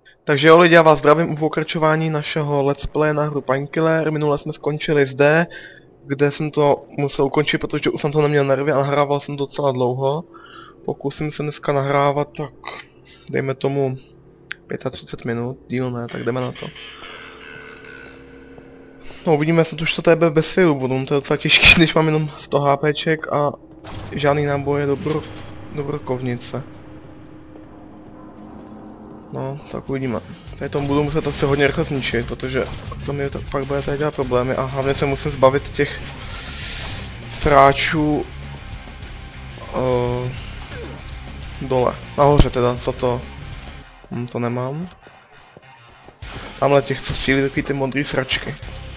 Takže jo lidi, já vás zdravím u pokračování našeho let's play na hru Painkiller. Minule jsme skončili zde, kde jsem to musel ukončit, protože už jsem to neměl nervy a nahrával jsem to docela dlouho. Pokusím se dneska nahrávat tak, dejme tomu 35 minut, díl ne, tak jdeme na to. No uvidíme, jestli už to tady bez failu budu, to je docela těžké, když mám jenom 100 HPček a žádný náboje do brokovnice. No, tak uvidíme. Tady tomu budu muset asi hodně rychle zničit, protože to mi pak bude tady dělat problémy a hlavně se musím zbavit těch sráčů dole. Nahoře teda, co to? To nemám. Tamhle těch, co sílí takový ty modrý sračky.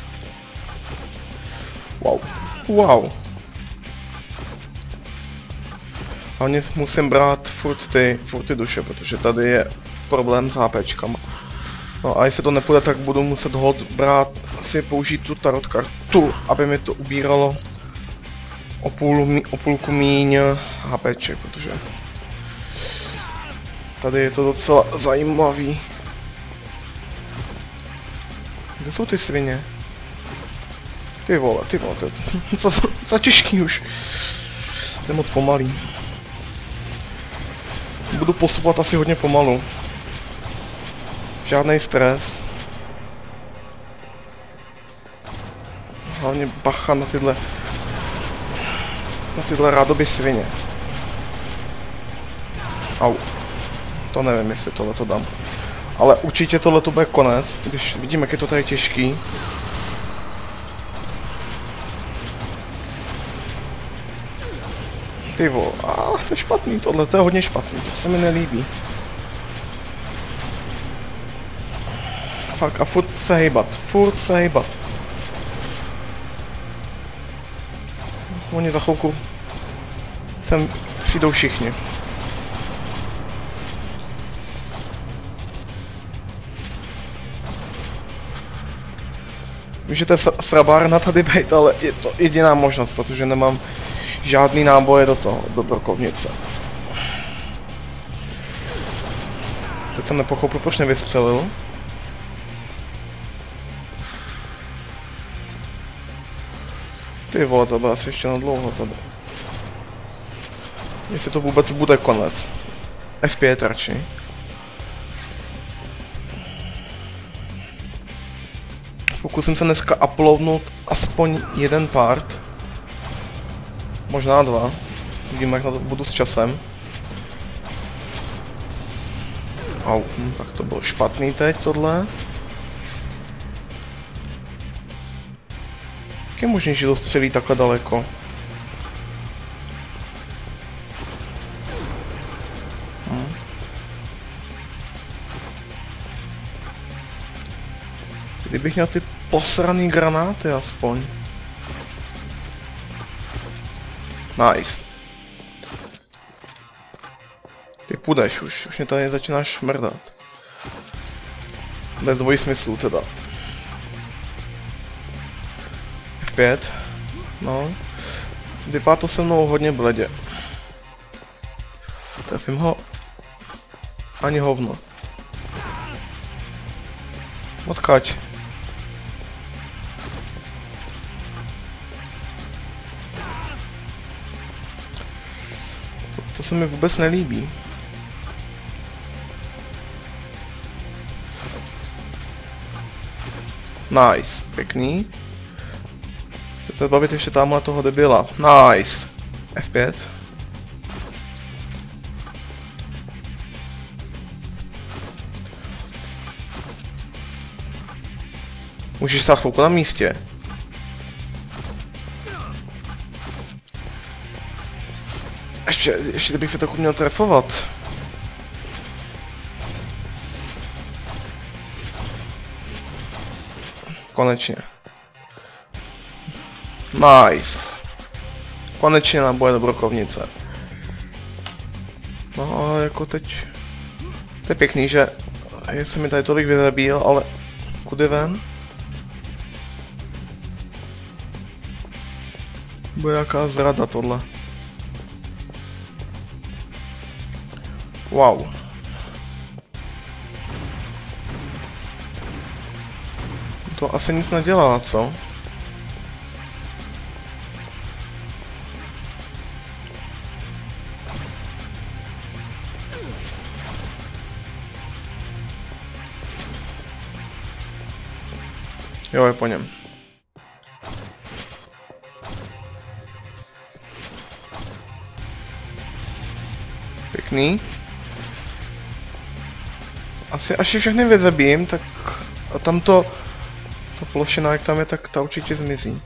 Wow. Wow. Hlavně musím brát furt ty duše, protože tady je problém s HPčkama. No a jestli to nepůjde, tak budu muset hod brát, asi použít tu tarot kartu, aby mi to ubíralo o půlku míň HPček, protože tady je to docela zajímavý. Kde jsou ty svině? Ty vole, to je za těžký už. To je moc pomalý. Budu postupovat asi hodně pomalu. Žádnej stres. Hlavně bacha na tyhle rádoby svině. Au. To nevím, jestli tohleto dám. Ale určitě tohleto bude konec, když vidím, jak je to tady těžký. Ty vole, to je špatný, tohle to je hodně špatný, to se mi nelíbí. Fakt a furt se hejbat. Oni za chvilku sem přijdou všichni. Může to srabárna tady být, ale je to jediná možnost, protože nemám žádný náboje do brokovnice. Teď jsem nepochopil, proč nevystřelil. Ty vole, to bude asi ještě na dlouho tady. Jestli to vůbec bude konec. F5 radši. Pokusím se dneska uploadnout aspoň jeden part. Možná dva. Vidíme, jak na to budu s časem. Au, tak to bylo špatný teď tohle. Jak je možný, že to střelí takhle daleko? Kdybych měl ty posraný granáty aspoň. Nice. Ty půjdeš už mě tady začínáš šmrdat. Bez dvojí smyslů teda. F5. No. Vypadá to se mnou hodně bledě. Trefím ho. Ani hovno. Odkaď. To se mi vůbec nelíbí. Nice, pěkný. Chci se bavit ještě tamhle toho debila. Nice. F5. Můžeš stát chvilku na místě. Ještě bych se tak uměl trefovat. Konečně. Nice. Konečně náboje do brokovnice. No a jako teď... To je pěkný, že... Jestli mi tady tolik vyzabíjel, ale... Kudy ven? Bude jaká zrada tohle. Wow. To asi nic nedělá, co? Jo, je po něm. Pěkný. Asi až je všechny vyzabijím, tak a tam ta plošina, jak tam je, tak ta určitě zmizí.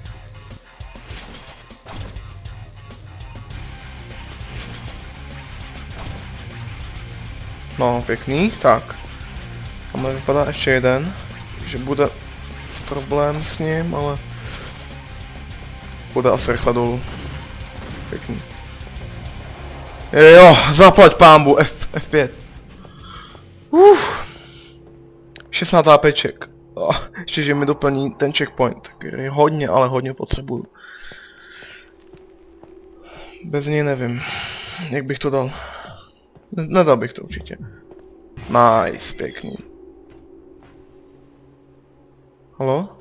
No, pěkný, tak. Tam vypadá ještě jeden, že bude problém s ním, ale bude asi rychle dolů. Pěkný. Jo, zaplať pánbu, F5. 16 APček. Ještě, že mi doplní ten checkpoint, který hodně, ale hodně potřebuju. Bez něj nevím, jak bych to dal. Nedal bych to určitě. Nice, pěkný. Halo?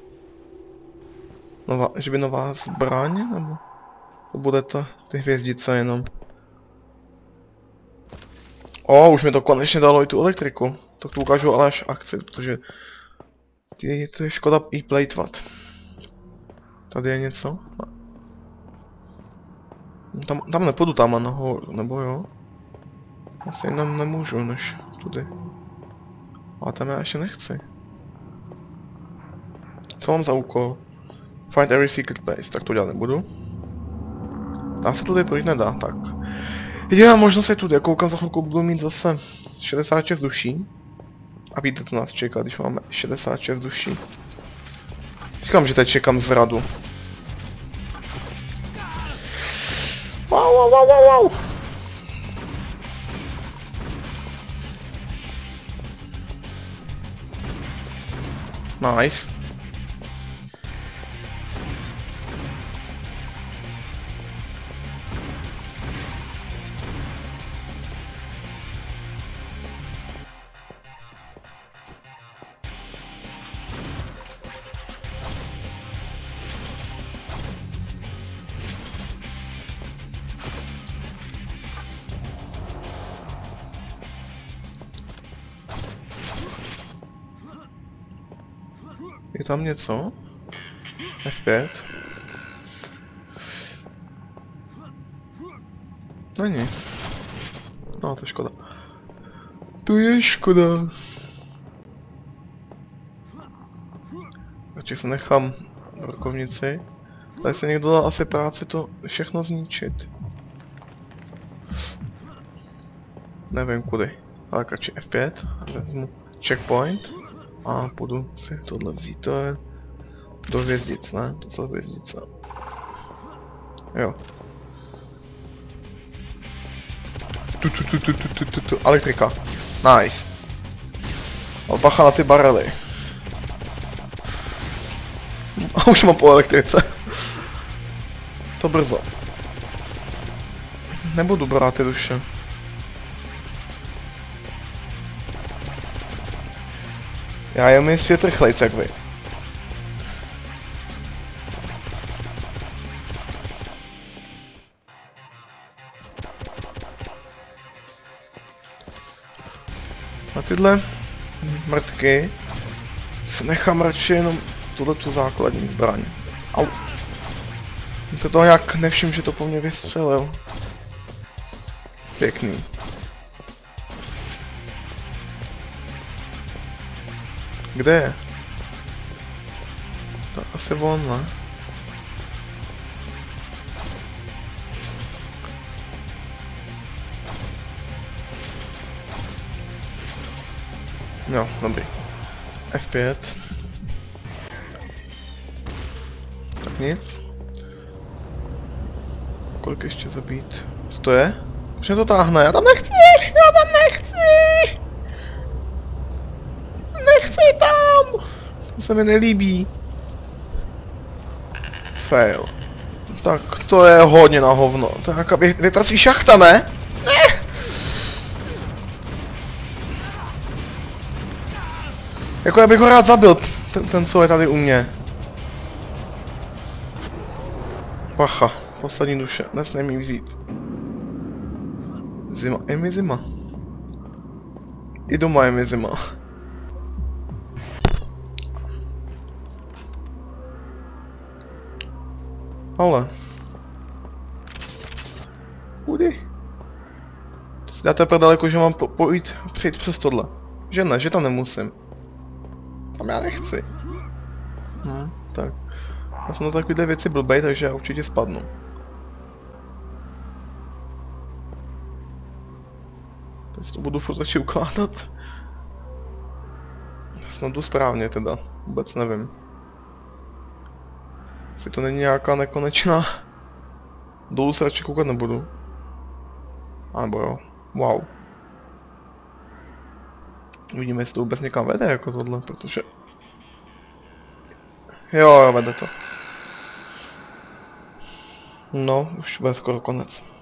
Že by nová zbraň, nebo to bude to, ty hvězdice jenom? Už mi to konečně dalo i tu elektriku. Tak to ukážu ale až akci, protože to je škoda i plejtvat. Tady je něco? Tam nepůjdu tam nahoru, nebo jo? Asi jenom nemůžu, než tudy. Ale tam já ještě nechci. Co mám za úkol? Find every secret place, tak to dělat nebudu. Tam se tudy projít nedá, tak. Jediná možnost je tudy, já koukám za chvilku budu mít zase 66 duší. A víte, co nás čeká, když máme 66 duší. Říkám, že teď čekám zradu. Wow. Nice. Je tam něco? F5. Není. No, to je škoda. To je škoda. Radši se nechám rokovnici. Tady se někdo dal asi práci to všechno zničit. Nevím kudy. Ale radši F5. Vezmu checkpoint. A půjdu si tohle vzít, to je do hvězdic, ne? To jsou hvězdice. Jo. Elektrika. Nice. A bacha na ty barely. A už mám po elektrice. To brzo. Nebudu brát ty duše. Já jen mi svět rychlejc jak vy. A tyhle mrtky se nechám radši jenom tuhletu základní zbraň. Au. Jsem se toho nějak nevšiml, že to po mně vystřelil. Pěkný. Kde je? To asi on, ne? Jo, dobrý. F5. Tak nic. Kolik ještě zabít? Co to je? Už mě to táhne, já tam nechci! Já tam nechci! Nechci tam! To se mi nelíbí. Fail. Tak to je hodně na hovno. To je nějaká větrací šachta, ne? Ne! Jako já bych ho rád zabil ten co je tady u mě. Pacha, poslední duše, nesmí mi vzít. Zima, je mi zima. I doma je mi zima. Ale. Kudy? To si dáte pro daleko, že mám přejít přes tohle. Že ne, že tam nemusím. Tam já nechci. Tak. Já jsem na takovéhle věci blbej, takže já určitě spadnu. Teď to budu furt začít ukládat. Snad jdu správně teda. Vůbec nevím. Jestli to není nějaká nekonečná. Dolů se radši koukat nebudu. A nebo jo. Wow. Uvidíme, jestli to vůbec někam vede jako tohle, protože... Jo, vede to. No, už bude skoro konec.